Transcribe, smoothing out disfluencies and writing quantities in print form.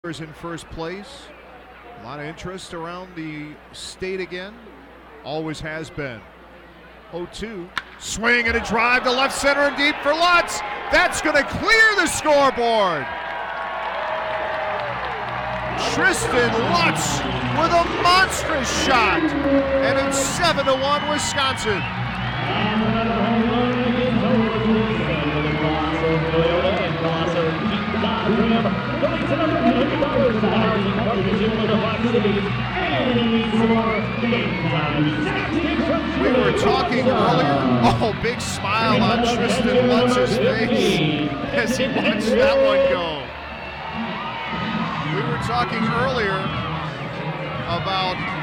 In first place. A lot of interest around the state again. Always has been. 0-2. Swing and a drive to left center and deep for Lutz. That's going to clear the scoreboard. Tristen Lutz with a monstrous shot. And it's 7-1 Wisconsin. We were talking earlier. Oh, big smile on Tristen Lutz's face as he watched that one go. We were talking earlier about